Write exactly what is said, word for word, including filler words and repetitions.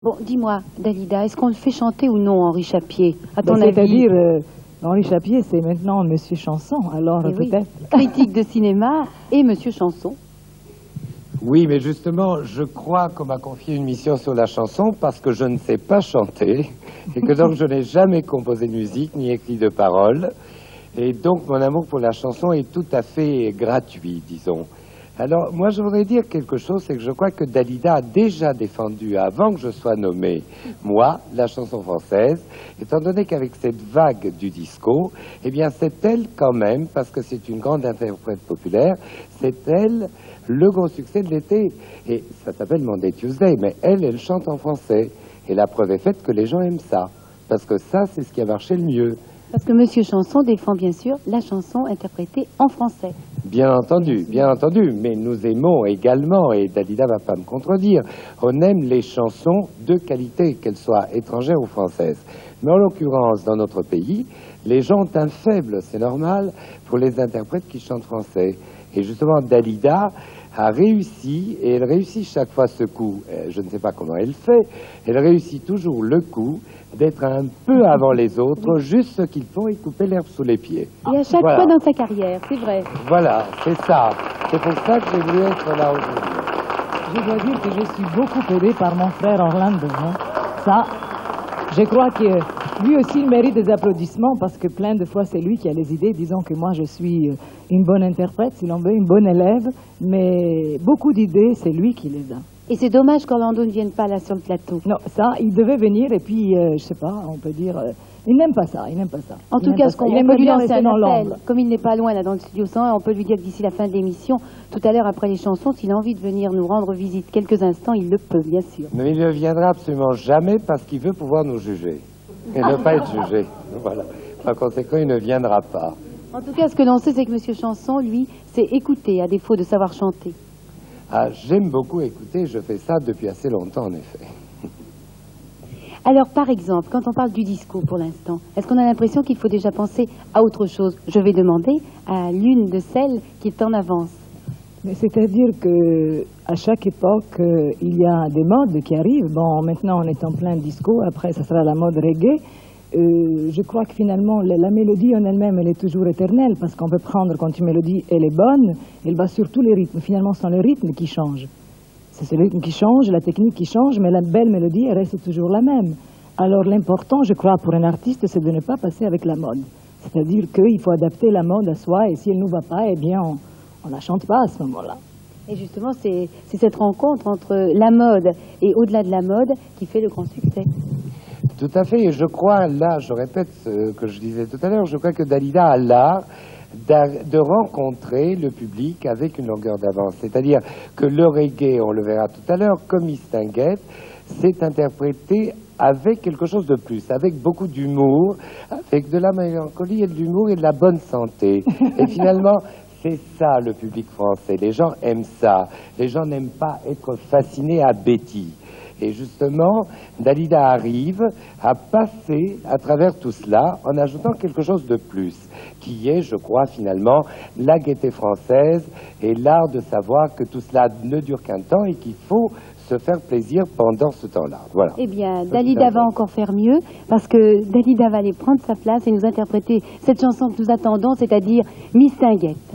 Bon, dis-moi, Dalida, est-ce qu'on le fait chanter ou non, Henri Chapier, à ton ben, avis? C'est-à-dire, euh, Henri Chapier, c'est maintenant Monsieur Chanson, alors Eh oui, peut-être. critique de cinéma et Monsieur Chanson. Oui, mais justement, je crois qu'on m'a confié une mission sur la chanson parce que je ne sais pas chanter et que donc je n'ai jamais composé de musique ni écrit de paroles. Et donc mon amour pour la chanson est tout à fait gratuit, disons. Alors moi je voudrais dire quelque chose, c'est que je crois que Dalida a déjà défendu, avant que je sois nommé, moi, la chanson française, étant donné qu'avec cette vague du disco, eh bien c'est elle quand même, parce que c'est une grande interprète populaire, c'est elle le gros succès de l'été. Et ça s'appelle Monday Tuesday, mais elle, elle chante en français. Et la preuve est faite que les gens aiment ça, parce que ça, c'est ce qui a marché le mieux. Parce que Monsieur Chanson défend bien sûr la chanson interprétée en français. Bien entendu, bien entendu, mais nous aimons également, et Dalida ne va pas me contredire, on aime les chansons de qualité, qu'elles soient étrangères ou françaises. Mais en l'occurrence, dans notre pays, les gens ont un faible, c'est normal, pour les interprètes qui chantent français. Et justement, Dalida a réussi, et elle réussit chaque fois ce coup, je ne sais pas comment elle fait, elle réussit toujours le coup d'être un peu avant les autres, juste ce qu'il faut et couper l'herbe sous les pieds. Et à chaque voilà. fois dans sa carrière, c'est vrai. Voilà, c'est ça. C'est pour ça que j'ai voulu être là aujourd'hui. Je dois dire que je suis beaucoup aidé par mon frère Orlando. Hein. Ça, je crois que lui aussi il mérite des applaudissements parce que plein de fois c'est lui qui a les idées. Disons que moi je suis une bonne interprète, si l'on veut, une bonne élève, mais beaucoup d'idées, c'est lui qui les a. Et c'est dommage qu'Orlando ne vienne pas là sur le plateau. Non, ça, il devait venir et puis, euh, je sais pas, on peut dire, euh, il n'aime pas ça, il n'aime pas ça. En il tout cas, ce qu'on peut lui lancer un appel, comme il n'est pas loin là dans le studio cent un, on peut lui dire que d'ici la fin de l'émission, tout à l'heure après les chansons, s'il a envie de venir nous rendre visite quelques instants, il le peut, bien sûr. Mais il ne viendra absolument jamais parce qu'il veut pouvoir nous juger et ne pas être jugé. Voilà. Par conséquent, il ne viendra pas. En tout cas, ce que l'on sait, c'est que Monsieur Chanson, lui, c'est écouter à défaut de savoir chanter. Ah, j'aime beaucoup écouter, je fais ça depuis assez longtemps en effet. Alors par exemple, quand on parle du disco pour l'instant, est-ce qu'on a l'impression qu'il faut déjà penser à autre chose? Je vais demander à l'une de celles qui est en avance. C'est-à-dire qu'à chaque époque, euh, il y a des modes qui arrivent. Bon, maintenant on est en plein disco, après ça sera la mode reggae. Euh, je crois que finalement la, la mélodie en elle-même elle est toujours éternelle parce qu'on peut prendre quand une mélodie elle est bonne, elle va sur tous les rythmes. Finalement c'est le rythme qui change, c'est le rythme qui change, la technique qui change, mais la belle mélodie elle reste toujours la même. Alors l'important je crois pour un artiste c'est de ne pas passer avec la mode, c'est-à-dire qu'il faut adapter la mode à soi et si elle ne nous va pas, eh bien on ne la chante pas à ce moment-là. Et justement c'est cette rencontre entre la mode et au-delà de la mode qui fait le grand succès. Tout à fait, et je crois, là, je répète ce que je disais tout à l'heure, je crois que Dalida a l'art de rencontrer le public avec une longueur d'avance. C'est-à-dire que le reggae, on le verra tout à l'heure, comme Miss Tinguette, c'est interprété avec quelque chose de plus, avec beaucoup d'humour, avec de la mélancolie et de l'humour et de la bonne santé. Et finalement, c'est ça le public français, les gens aiment ça, les gens n'aiment pas être fascinés à Betty. Et justement, Dalida arrive à passer à travers tout cela en ajoutant quelque chose de plus, qui est, je crois, finalement, la gaieté française et l'art de savoir que tout cela ne dure qu'un temps et qu'il faut se faire plaisir pendant ce temps-là. Voilà. Eh bien, Dalida va encore faire mieux, parce que Dalida va aller prendre sa place et nous interpréter cette chanson que nous attendons, c'est-à-dire Miss Tinguette.